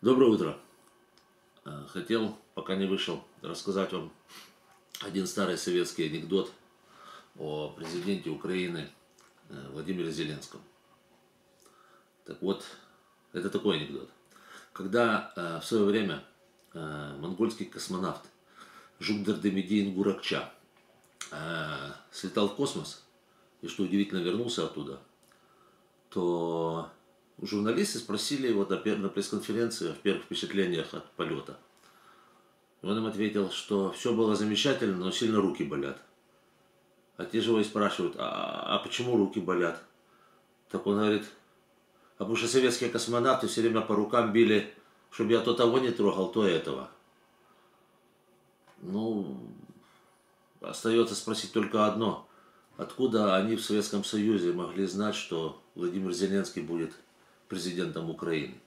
Доброе утро. Хотел, пока не вышел, рассказать вам один старый советский анекдот о президенте Украины Владимире Зеленском. Так вот, это такой анекдот. Когда в свое время монгольский космонавт Жугдардемидин Гуракча слетал в космос и, что удивительно, вернулся оттуда, то журналисты спросили его на пресс-конференции о первых впечатлениях от полета. Он им ответил, что все было замечательно, но сильно руки болят. А те же его и спрашивают, а почему руки болят? Так он говорит, потому что советские космонавты все время по рукам били, чтобы я то того не трогал, то этого. Ну, остается спросить только одно. Откуда они в Советском Союзе могли знать, что Владимир Зеленский будет президентом Украины?